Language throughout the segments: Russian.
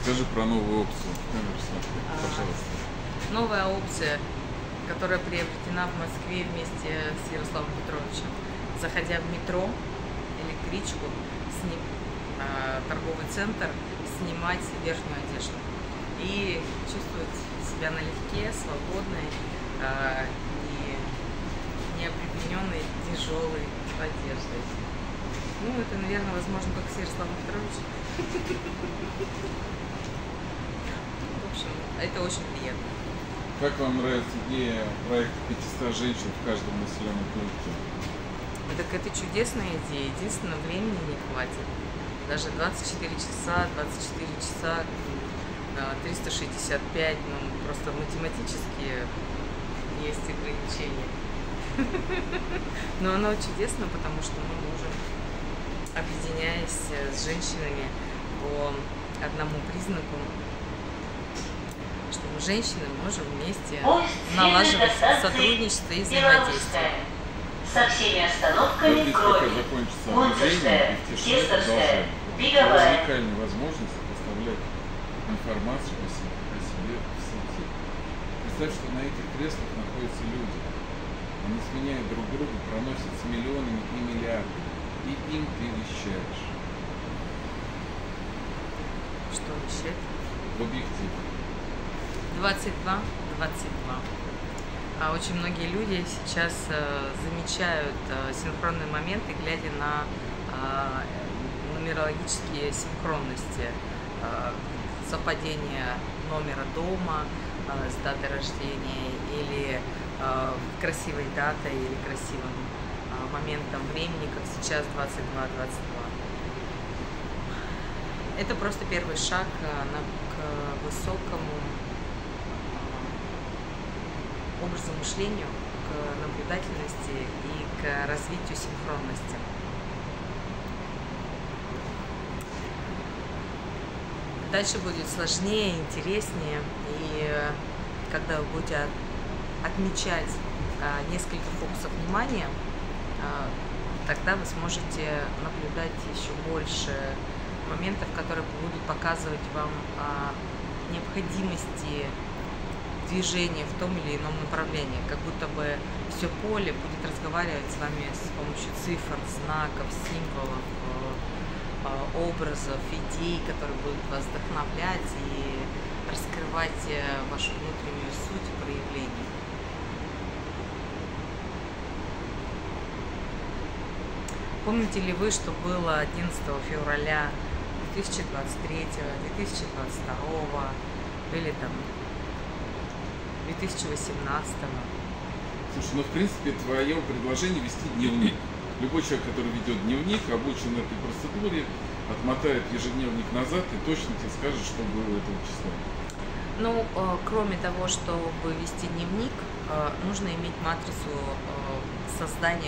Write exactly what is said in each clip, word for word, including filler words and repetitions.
Расскажи про новую опцию. Пожалуйста. Новая опция, которая приобретена в Москве вместе с Ярославом Петровичем. Заходя в метро, электричку, сни... э, торговый центр, снимать верхнюю одежду и чувствовать себя налегке, свободной э, и неопределенной тяжелой одеждой. Ну, это, наверное, возможно, как с Ярославом Петровичем. В общем, это очень приятно. Как вам нравится идея проекта пятисот женщин в каждом населенном пункте? Так это чудесная идея. Единственное, времени не хватит. Даже двадцать четыре часа, двадцать четыре часа, триста шестьдесят пять, ну, просто математически есть ограничения. Но оно чудесно, потому что мы можем, объединяясь с женщинами по одному признаку, что мы, женщины, можем вместе налаживать сотрудничество и взаимодействие. Со всеми остановками крови. Мунцерская, Сестерская, Беговая. Уникальная возможность поставлять информацию о себе, о себе в сети. Представь, что на этих креслах находятся люди. Они сменяют друг друга, проносятся миллионами и миллиардами. И им ты вещаешь. Что вещать? В объектив. двадцать два двадцать два. А очень многие люди сейчас э, замечают э, синхронные моменты, глядя на э, нумерологические синхронности, э, совпадение номера дома э, с датой рождения или э, красивой датой или красивым э, моментом времени, как сейчас двадцать два двадцать два. Это просто первый шаг э, на, к высокому образу мышлению, к наблюдательности и к развитию синхронности. Дальше будет сложнее, интереснее, и когда вы будете отмечать несколько фокусов внимания, тогда вы сможете наблюдать еще больше моментов, которые будут показывать вам о необходимости движение в том или ином направлении, как будто бы все поле будет разговаривать с вами с помощью цифр, знаков, символов, образов, идей, которые будут вас вдохновлять и раскрывать вашу внутреннюю суть и проявление. Помните ли вы, что было одиннадцатого февраля две тысячи двадцать третьего, две тысячи двадцать второго или там две тысячи восемнадцатого. Слушай, ну в принципе твое предложение вести дневник. Любой человек, который ведет дневник, обучен этой процедуре, отмотает ежедневник назад и точно тебе скажет, что было этого числа. Ну, э, кроме того, чтобы вести дневник, э, нужно иметь матрицу э, создания,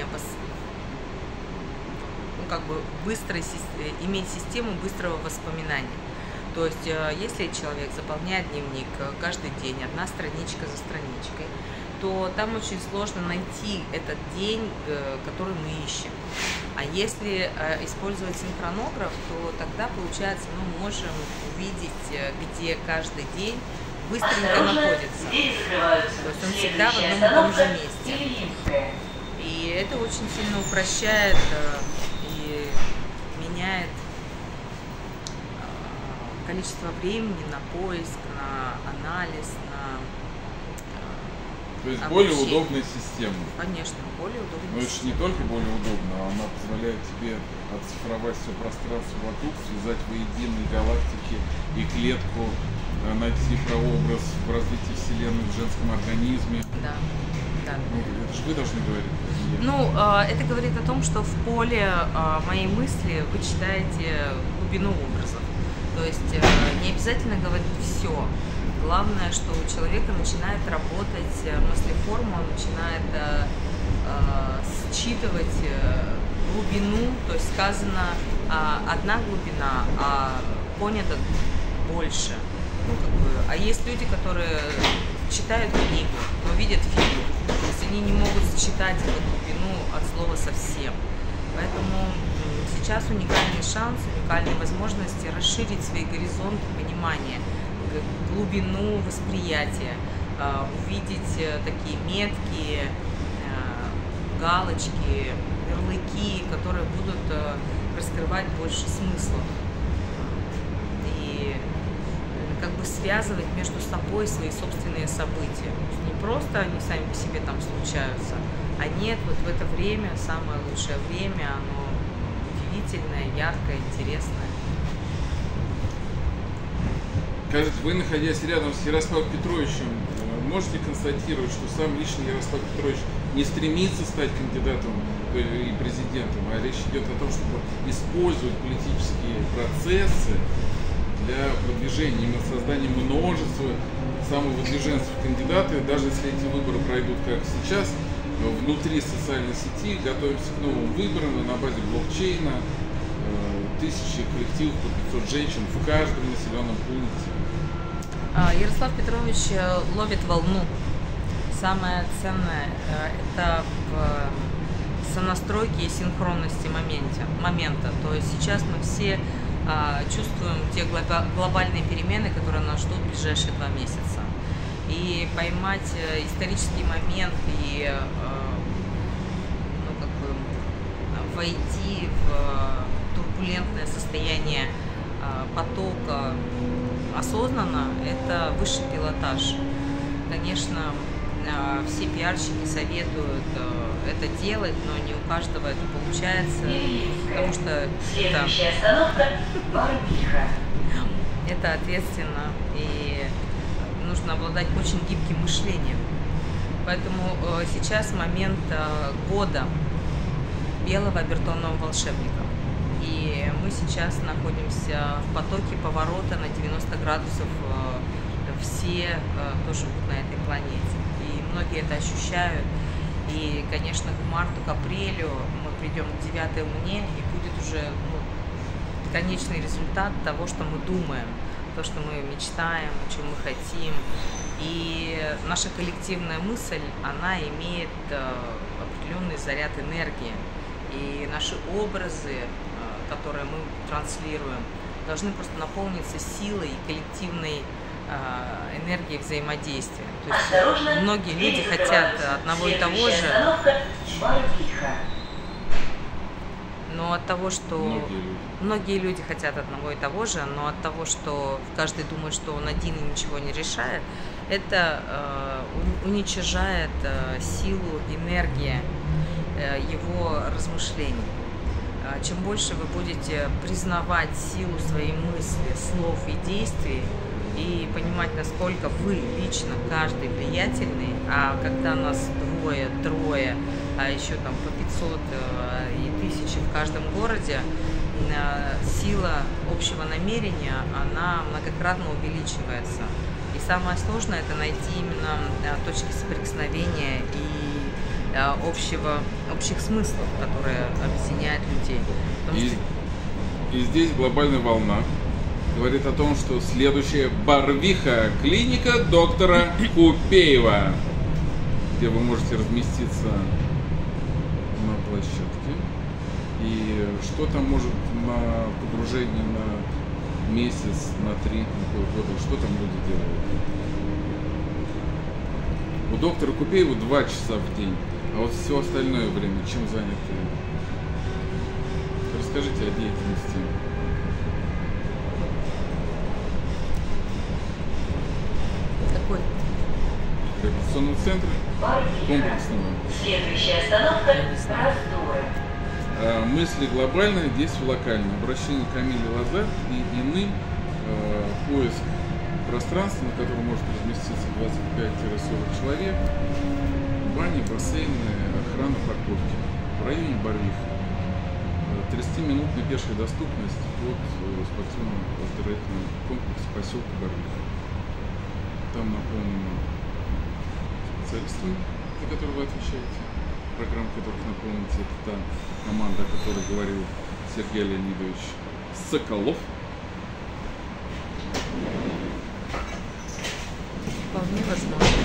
ну, как бы быстрой, иметь систему быстрого воспоминания. То есть, если человек заполняет дневник каждый день, одна страничка за страничкой, то там очень сложно найти этот день, который мы ищем. А если использовать синхронограф, то тогда, получается, мы можем увидеть, где каждый день быстренько находится. То есть он всегда в одном и том же месте. И это очень сильно упрощает и меняет количество времени на поиск, на анализ, на То есть обучение. Более удобная система. Конечно, более удобная Но это же не только более удобно, она позволяет тебе оцифровать все пространство вокруг, связать воедино галактики и клетку, найти прообраз в развитии Вселенной в женском организме. Да, да. Ну, это же вы должны говорить. Ну, это говорит о том, что в поле моей мысли вы читаете глубину образов. То есть не обязательно говорить все. Главное, что у человека начинает работать мыслеформа, он начинает э, э, считывать глубину, то есть сказано э, одна глубина, а понято больше. Ну, как бы, а есть люди, которые читают книгу, но видят фильм. То есть они не могут считать эту глубину от слова совсем. Поэтому сейчас уникальный шанс, уникальные возможности расширить свои горизонты понимания, глубину восприятия, увидеть такие метки, галочки, ярлыки, которые будут раскрывать больше смыслов и как бы связывать между собой свои собственные события. Не просто они сами по себе там случаются, а нет, вот в это время, самое лучшее время, оно удивительное, яркое, интересное. Кажется, вы, находясь рядом с Ярославом Петровичем, можете констатировать, что сам лично Ярослав Петрович не стремится стать кандидатом и президентом, а речь идет о том, чтобы использовать политические процессы для продвижения, именно создания множества самовыдвиженцев кандидатов, даже если эти выборы пройдут как сейчас, внутри социальной сети, готовимся к новым выборам на базе блокчейна, тысячи коллективов по пятьсот женщин в каждом населенном пункте. Ярослав Петрович ловит волну. Самое ценное – это в сонастройке и синхронности моменте, момента. То есть сейчас мы все чувствуем те глобальные перемены, которые нас ждут в ближайшие два месяца. И поймать исторический момент и ну, как бы, войти в турбулентное состояние потока осознанно – это высший пилотаж. Конечно, все пиарщики советуют это делать, но не у каждого это получается, потому что следующая остановка – Барвиха. Это ответственно и нужно обладать очень гибким мышлением. Поэтому сейчас момент года белого обертонного волшебника. И мы сейчас находимся в потоке поворота на девяносто градусов. Все, кто живут на этой планете. И многие это ощущают. И, конечно, к марту, к апрелю мы придем к девятой луне, и будет уже ну, конечный результат того, что мы думаем, то, что мы мечтаем, о чем мы хотим. И наша коллективная мысль, она имеет определенный заряд энергии. И наши образы, которые мы транслируем, должны просто наполниться силой и коллективной энергии взаимодействия. То есть Осторожно, многие люди хотят одного и того же, но от того, что Многие люди. многие люди хотят одного и того же, но от того, что каждый думает, что он один и ничего не решает, это э, уничижает э, силу, энергию э, его размышлений. Чем больше вы будете признавать силу своей мысли, слов и действий, и понимать, насколько вы лично, каждый влиятельный, а когда нас двое, трое, а еще там по пятьсот и тысячи в каждом городе, сила общего намерения, она многократно увеличивается. И самое сложное – это найти именно точки соприкосновения и общего, общих смыслов, которые объединяют людей. И, что... и здесь глобальная волна говорит о том, что следующая Барвиха – клиника доктора Купеева, где вы можете разместиться на площадке. И что там может на погружение на месяц, на три, на полгода, что там люди делают? У доктора Купеева два часа в день, а вот все остальное время чем заняты? Расскажите о деятельности. Какой? Реабилитационного центра комплексного. Следующая остановка – Раздоры. А, мысли глобальные, действия локальные. Обращение к Камиле Лазар и иным. А, поиск пространства, на котором может разместиться двадцать пять - сорок человек. Бани, бассейны, охрана парковки. В районе Барвиха. тридцатиминутная пешая доступность от спортивно-оздоровительного комплекса поселка Барвиха. Там наполнено специалистами, за которые вы отвечаете, программа которых наполните, это та команда, о которой говорил Сергей Леонидович Соколов. Вполне возможно.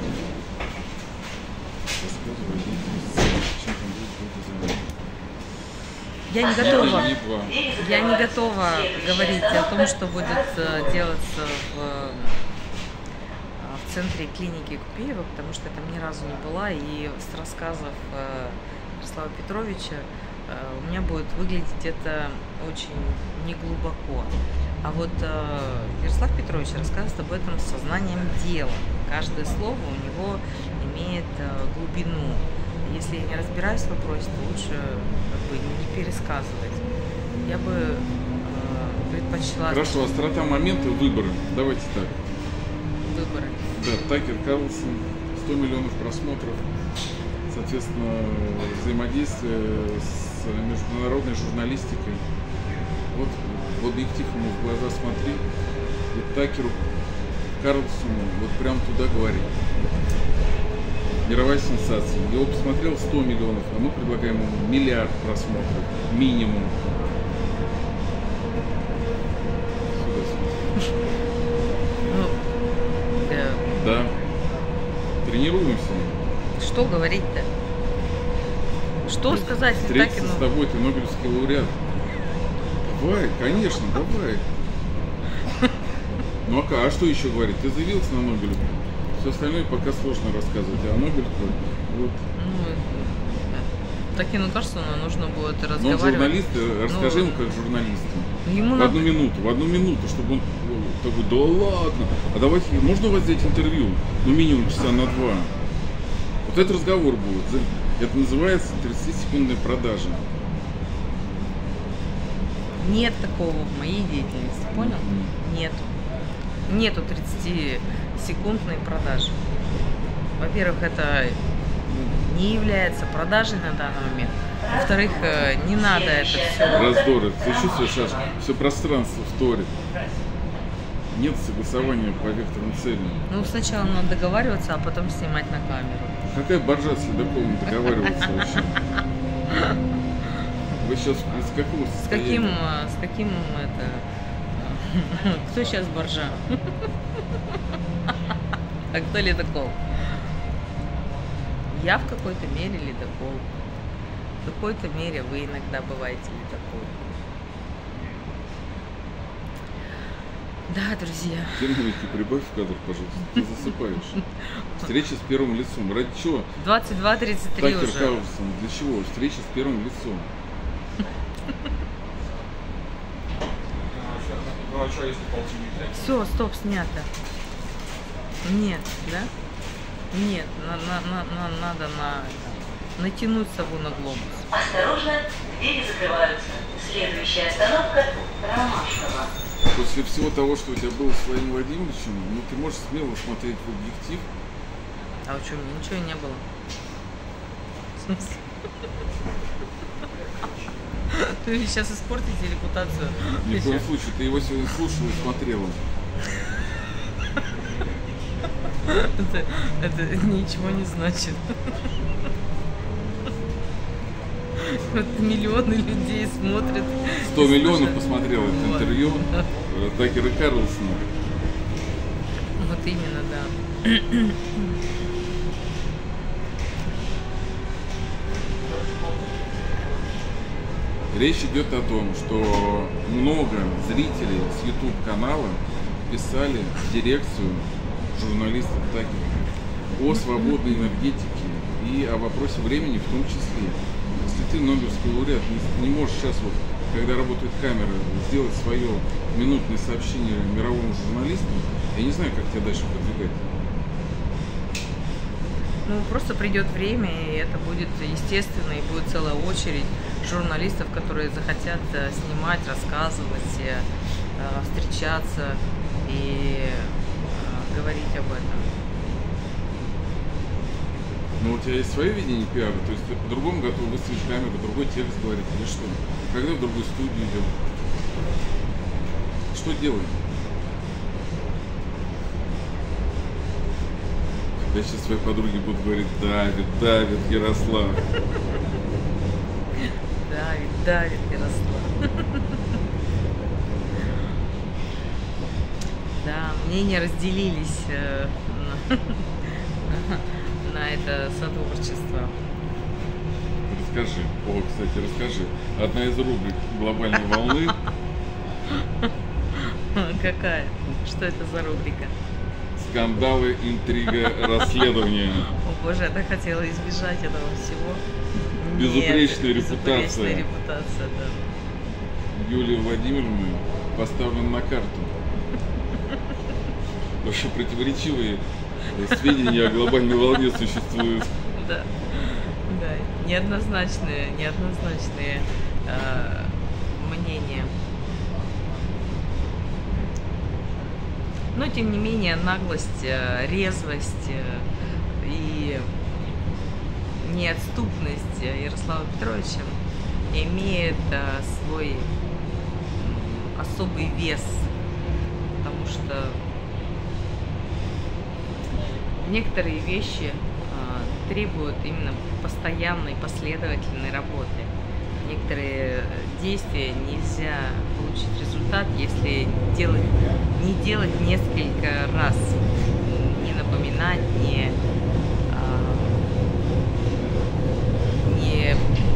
Рассказываю, чем там будет заниматься. Я не готова, не два. я не готова говорить о том, что будет э, делаться в, э, в центре клиники Купеева, потому что я там ни разу не была, и с рассказов э, Ярослава Петровича э, у меня будет выглядеть это очень неглубоко. А вот э, Ярослав Петрович рассказывает об этом с сознанием дела. Каждое слово у него имеет э, глубину. Если я не разбираюсь в вопросе, то лучше как бы не пересказывать. Я бы э, предпочла... Хорошо, острота момента, выборы. Давайте так. Выборы. Да, Такер Карлсон, сто миллионов просмотров, соответственно, взаимодействие с международной журналистикой. Вот в объектив ему в глаза смотри, и Такеру Карлсону вот прям туда говори. Мировая сенсация. Его посмотрел сто миллионов, а мы предлагаем ему миллиард просмотров. Минимум. Ну, э, Да. Тренируемся. что говорить-то? Что сказать? Встретиться Такину? с тобой, ты Нобелевский лауреат. Давай, конечно, давай. Ну а, а что еще говорить? Ты заявился на Нобель. Все остальное пока сложно рассказывать. А Нобель, вот. Ну, Такину Карлсону нужно будет Но он разговаривать. журналист, расскажи Ну, ему как журналисту. Ему В надо... одну минуту, в одну минуту, чтобы он такой, да ладно, а давайте, можно у вас взять интервью? Ну минимум часа на два. Вот этот разговор будет. Это называется тридцатисекундная продажа. Нет такого в моей деятельности, понял? Мгм. Нет. Нету тридцатисекундной продажи. Во-первых, это не является продажей на данный момент. Во-вторых, э, не надо это все. Раздоры. Ты чувствуешь, аж все пространство вторит. Нет согласования по векторным целям. Ну, сначала надо договариваться, а потом снимать на камеру. Какая боржа с ледоколом договариваться вообще? Вы сейчас из какого С состояния? каким, э, с каким это... Кто сейчас боржа? А кто ледокол? Я в какой-то мере ледокол. В какой-то мере вы иногда бываете ледокол. Да, друзья. Динамики прибавь в кадр, пожалуйста. Ты засыпаешь. Встреча с первым лицом. Ради чего? двадцать два тридцать три Такер уже. Карлсон. Для чего? Встреча с первым лицом. Все, стоп, снято. Нет, да? Нет, на, на, на, на, надо на, натянуть сову на глобус. Осторожно, двери закрываются. Следующая остановка Ромашково. После всего того, что у тебя было с Владимиром Владимировичем, ну ты можешь смело смотреть в объектив. А у чего, ничего и не было. В смысле? Вы ведь сейчас испортите репутацию. Ни в коем случае. Ты его сегодня слушала и смотрела. Это, это ничего не значит. Вот миллионы людей смотрят. Сто миллионов посмотрело это интервью Такера Карлсона. Вот именно, да. Речь идет о том, что много зрителей с YouTube канала писали в дирекцию журналистов Такера о свободной энергетике и о вопросе времени в том числе. Если ты Нобелевский лауреат, не, не можешь сейчас, вот, когда работает камера, сделать свое минутное сообщение мировому журналисту, я не знаю, как тебя дальше продвигать. Ну, просто придет время, и это будет естественно, и будет целая очередь журналистов, которые захотят э, снимать, рассказывать, э, встречаться и э, говорить об этом. Но у тебя есть свое видение пиара, то есть ты по-другому готов выставить камеру, другой текст говорить или что? Когда в другую студию идем? Что делаем? Я сейчас своей подруге буду говорить: Давид, Давид, Ярослав. Давид, Давид, Ярослав. Да, мнения разделились э, на, на это сотворчество. расскажи. О, кстати, расскажи. Одна из рубрик глобальной волны. Какая? Что это за рубрика? Скандалы, интрига, расследование. О боже, я так хотела избежать этого всего. Безупречная Нет, репутация. Безупречная репутация, да. Юлия Владимировна поставлена на карту. Потому что противоречивые сведения о глобальной волне существуют. Да, да, неоднозначные, неоднозначные э, мнения. Но, тем не менее, наглость, резвость и неотступность Ярослава Петровича имеет свой особый вес, потому что некоторые вещи требуют именно постоянной, последовательной работы. Некоторые действия нельзя получить результат, если делать, не делать несколько раз, не напоминать, не, не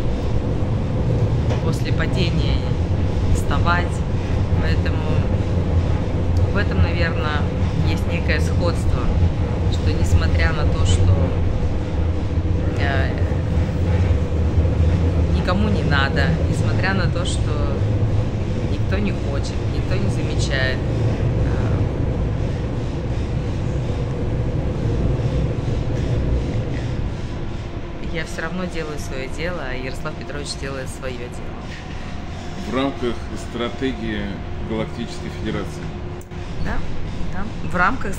после падения вставать. Поэтому в этом, наверное, есть некое сходство, что несмотря на то, что никому не надо, несмотря на то, что никто не хочет, никто не замечает. Я все равно делаю свое дело, а Ярослав Петрович делает свое дело. В рамках стратегии Галактической Федерации. Да, да, в рамках...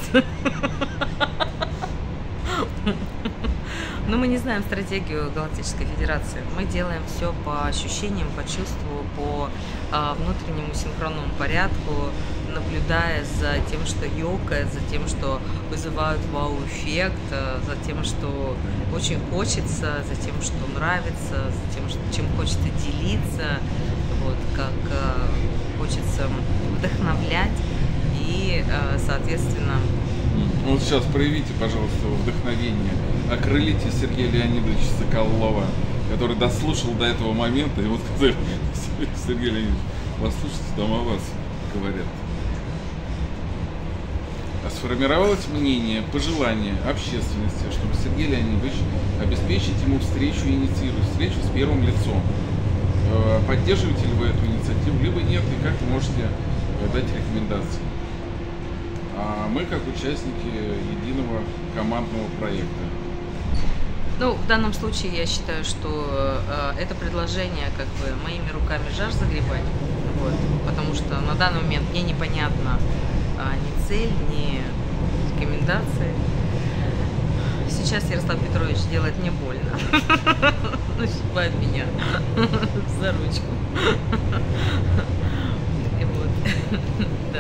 Но мы не знаем стратегию Галактической Федерации. Мы делаем все по ощущениям, по чувству, по а, внутреннему синхронному порядку, наблюдая за тем, что ёкает, за тем, что вызывает вау-эффект, за тем, что очень хочется, за тем, что нравится, за тем, чем хочется делиться, вот, как а, хочется вдохновлять и, а, соответственно... Вот сейчас проявите, пожалуйста, вдохновение. Окрылите Сергея Леонидовича Соколова, который дослушал до этого момента, и вот сказали: Сергей Леонидович, послушайте, там о вас говорят. А сформировалось мнение, пожелание общественности, чтобы Сергей Леонидович обеспечить ему встречу и инициировать встречу с первым лицом. Поддерживаете ли вы эту инициативу, либо нет, и как вы можете дать рекомендации? А мы как участники единого командного проекта. Ну, в данном случае я считаю, что э, это предложение как бы моими руками жар загребать, вот, потому что на данный момент мне непонятна э, ни цель, ни рекомендации. Сейчас Ярослав Петрович делает мне больно, щипает меня за ручку. И вот, да.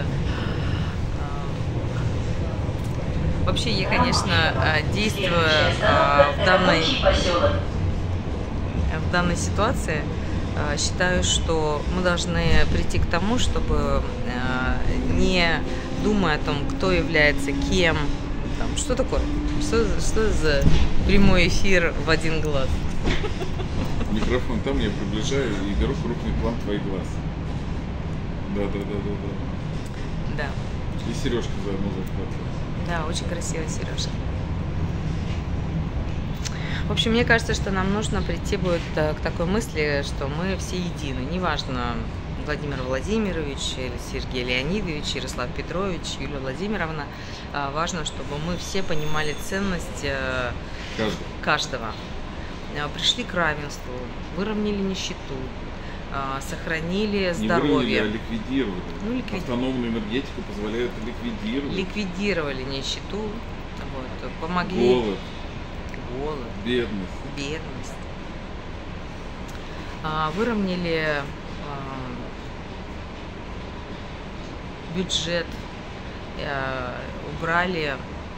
Вообще, я, конечно, действую в данной, в данной ситуации, считаю, что мы должны прийти к тому, чтобы, не думая о том, кто является кем, там, что такое, что, что за прямой эфир в один глаз. Микрофон там, я приближаю и беру крупный план твоих глаз. Да, да, да, да, да. Да. И сережка заодно захватываю. Да, очень красивая сережка. В общем, мне кажется, что нам нужно прийти будет к такой мысли, что мы все едины. Неважно, Владимир Владимирович, или Сергей Леонидович, Ярослав Петрович, Юлия Владимировна. Важно, чтобы мы все понимали ценность каждого. каждого. Пришли к равенству, выровняли нищету, сохранили здоровье. Не выровняли, а ликвидировали. Ну, ликвид... Автономная энергетика позволяет ликвидировать. Ликвидировали нищету, вот, помогли. Голод. Голод. Бедность. Бедность. А, выровняли а, бюджет, а, убрали.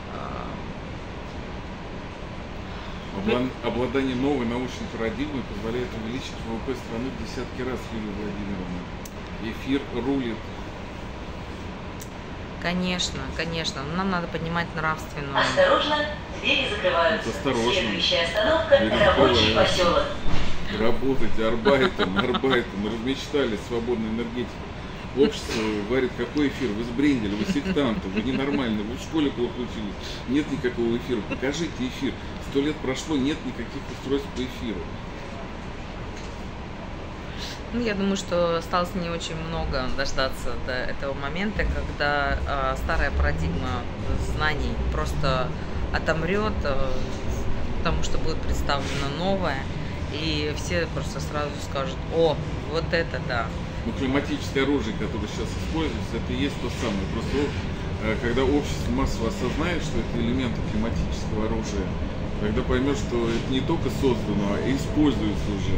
Обладание новой научной парадигмой позволяет увеличить ВВП страны в десятки раз, Юлия Владимировна. Эфир рулит. Конечно, конечно. Но нам надо поднимать нравственную. Осторожно, двери закрываются. Осторожно. Следующая остановка – рабочий поселок. Работать арбайтом, арбайтом, размечтались, свободной энергетикой. Общество говорит, какой эфир, вы сбрендили, вы сектанты, вы ненормальны, вы в школе плохо учились, нет никакого эфира, покажите эфир. Сто лет прошло, нет никаких устройств по эфиру. Ну, я думаю, что осталось не очень много дождаться до этого момента, когда э, старая парадигма знаний просто отомрет, э, потому что будет представлено новое, и все просто сразу скажут: о, вот это да. Ну, климатическое оружие, которое сейчас используется, это и есть то самое. Просто когда общество массово осознает, что это элементы климатического оружия, тогда поймет, что это не только создано, а и используется уже.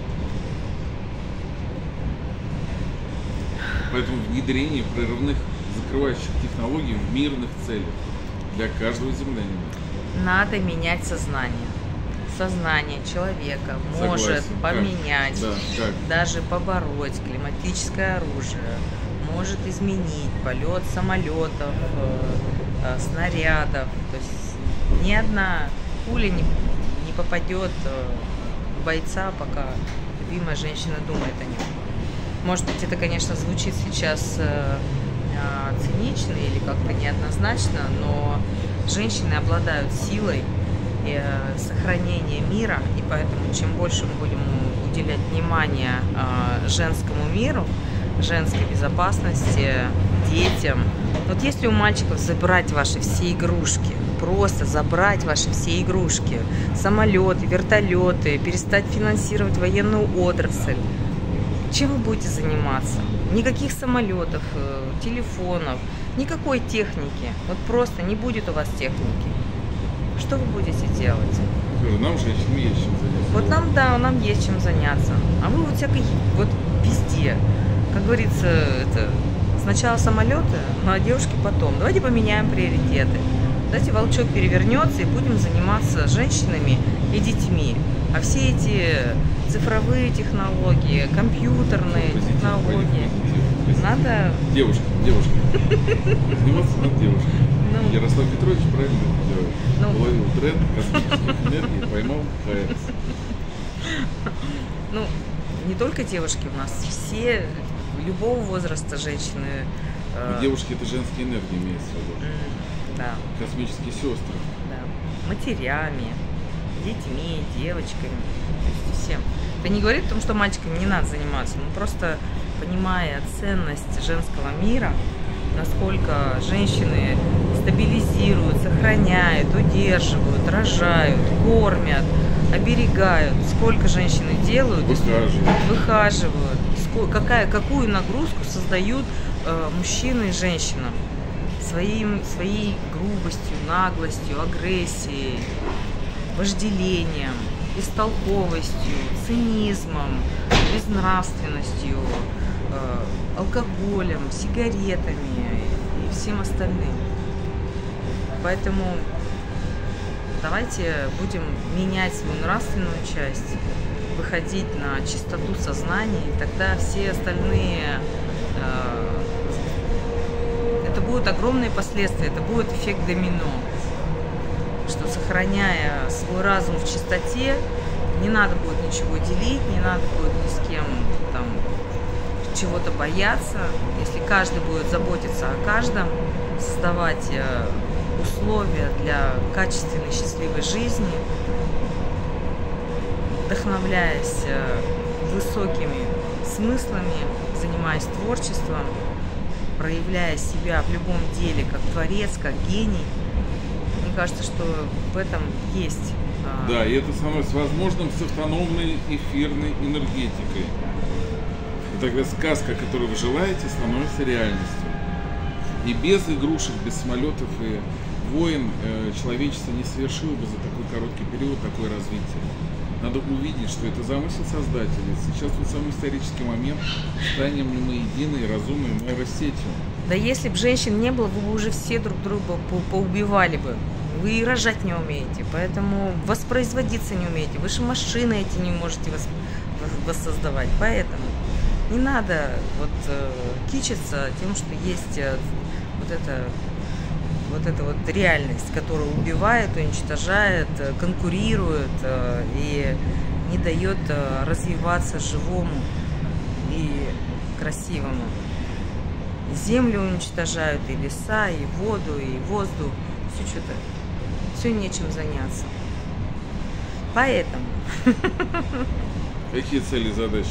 Поэтому внедрение прорывных закрывающих технологий в мирных целях для каждого землянина. Надо менять сознание. Сознание человека может Согласен. поменять, как? Да, как? даже побороть климатическое оружие, может изменить полет самолетов, э, снарядов. То есть ни одна пуля не, не попадет в бойца, пока любимая женщина думает о нем. Может быть, это, конечно, звучит сейчас э, э, цинично или как-то неоднозначно, но женщины обладают силой сохранения мира, и поэтому чем больше мы будем уделять внимание э, женскому миру, женской безопасности, детям. Вот если у мальчиков забрать ваши все игрушки, просто забрать ваши все игрушки, самолеты, вертолеты, перестать финансировать военную отрасль, чем вы будете заниматься? Никаких самолетов, телефонов, никакой техники. Вот просто не будет у вас техники. Что вы будете делать? Нам, женщинам, есть чем заняться. Вот нам, да, нам есть чем заняться. А вы вот всякой, вот везде. Как говорится, это сначала самолеты, ну а девушки потом. Давайте поменяем приоритеты. Давайте волчок перевернется и будем заниматься женщинами и детьми. А все эти цифровые технологии, компьютерные позитив, технологии, позитив, позитив. Надо... Девушки, девушки. Заниматься над девушкой. Ну, Ярослав Петрович правильно это делает. Ну, уловил тренд космических энергий, поймал Хайрес. Ну, не только девушки у нас, все, любого возраста женщины. Э... Девушки — это женские энергии, имеется в виду. Да. Космические сестры. Да. Матерями, детьми, девочками, то есть всем. Это не говорит о том, что мальчикам не надо заниматься, но просто понимая ценность женского мира, насколько женщины стабилизируют, сохраняют, удерживают, рожают, кормят, оберегают, сколько женщины делают, выхаживают, выхаживают сколько, какая, какую нагрузку создают э, мужчины и женщинам своим, своей грубостью, наглостью, агрессией, вожделением, бестолковостью, цинизмом, безнравственностью, э, алкоголем, сигаретами и всем остальным. Поэтому давайте будем менять свою нравственную часть, выходить на чистоту сознания, и тогда все остальные, э, это будут огромные последствия, это будет эффект домино, что, сохраняя свой разум в чистоте, не надо будет ничего делить, не надо будет ни с кем там чего-то бояться, если каждый будет заботиться о каждом, создавать условия для качественной, счастливой жизни, вдохновляясь высокими смыслами, занимаясь творчеством, проявляя себя в любом деле как творец, как гений. Мне кажется, что в этом есть. Да, и это становится возможным с автономной эфирной энергетикой. И тогда сказка, которую вы желаете, становится реальностью. И без игрушек, без самолетов и войн э, человечество не совершило бы за такой короткий период такое развитие. Надо увидеть, что это замысел Создателя. Сейчас тот самый исторический момент, станем ли мы единой, разумной нейросетью. Да если бы женщин не было, вы бы уже все друг друга по поубивали бы. Вы и рожать не умеете, поэтому воспроизводиться не умеете. Вы же машины эти не можете воссоздавать. Поэтому не надо вот э, кичиться тем, что есть э, вот это вот эта вот реальность, которая убивает, уничтожает, конкурирует и не дает развиваться живому и красивому. И землю уничтожают, и леса, и воду, и воздух. Все что-то, все нечем заняться. Поэтому. Какие цели и задачи?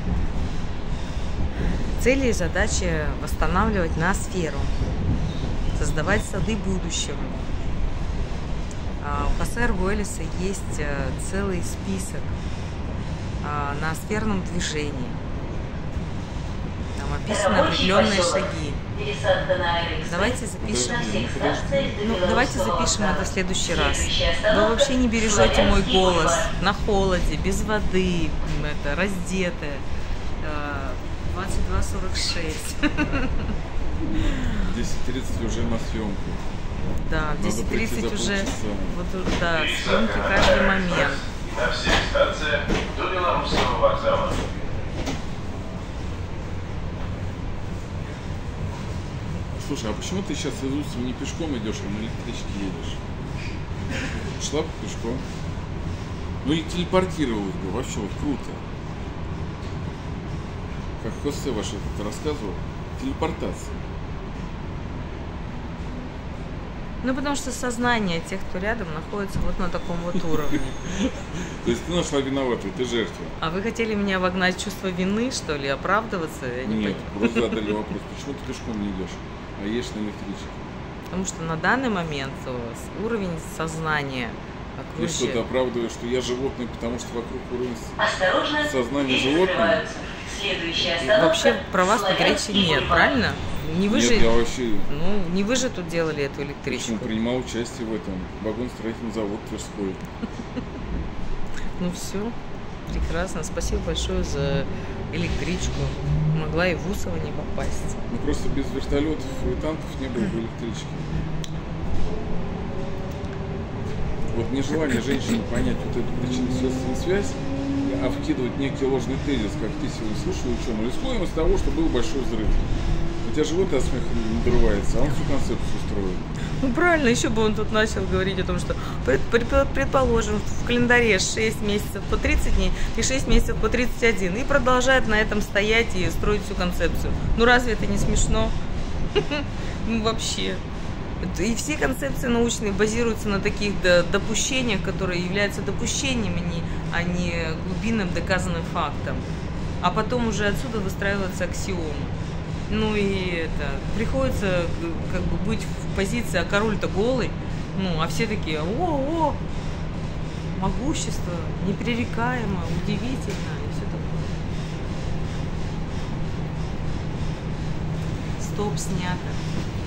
Цели и задачи восстанавливать ноосферу, создавать сады будущего. У Хосе Аргуэлиса есть целый список ноосферном движении. Там описаны определенные шаги. Давайте запишем. Ну, давайте запишем это в следующий раз. Вы вообще не бережете мой голос на холоде, без воды, это раздетая. двадцать два сорок шесть. десять тридцать уже на съемку. Да, в десять тридцать уже вот, да, съемки каждый момент. На всех станциях до Белорусского вокзала. Слушай, а почему ты сейчас из Уссури не пешком идешь, а на электричке едешь? Шла бы пешком. Ну и телепортировалась бы, вообще вот круто. Как Хосе ваш этот рассказывал, телепортация. Ну, потому что сознание тех, кто рядом, находится вот на таком вот уровне. То есть ты нашла виноватую, ты жертва. А вы хотели меня вогнать в чувство вины, что ли, оправдываться? Я не Нет, просто задали вопрос, почему ты пешком не идешь, а едешь на электричке? Потому что на данный момент уровень сознания окружает. И что, ты оправдываешь, что я животное, потому что вокруг уровень Осторожно, сознания двери животного? закрываются. Следующая остановка. Вообще про вас тут речи нет, правильно? Не вы Нет, же, я вообще... ну, не вы же тут делали эту электричку. Почему принимал участие в этом? Вагоностроительный завод Тверской. Ну все, прекрасно. Спасибо большое за электричку. Могла и в Усово не попасть. Ну просто без вертолетов и танков не было бы электрички. Вот нежелание женщины понять вот эту причинно-следственную связь, а вкидывать некий ложный тезис, как ты сегодня слушал ученого, исходим из того, что был большой взрыв. У тебя живот от смеха надрывается, а он всю концепцию устроил. Ну правильно, еще бы он тут начал говорить о том, что предположим, в календаре шесть месяцев по тридцать дней и шесть месяцев по тридцать один. И продолжает на этом стоять и строить всю концепцию. Ну разве это не смешно? Ну вообще. И все концепции научные базируются на таких допущениях, которые являются допущениями, а не глубинным доказанным фактом. А потом уже отсюда выстраиваются аксиомы. Ну и это, приходится как бы быть в позиции, а король-то голый, ну, а все такие, о-о, могущество, непререкаемо, удивительно, и все такое. Стоп, снято.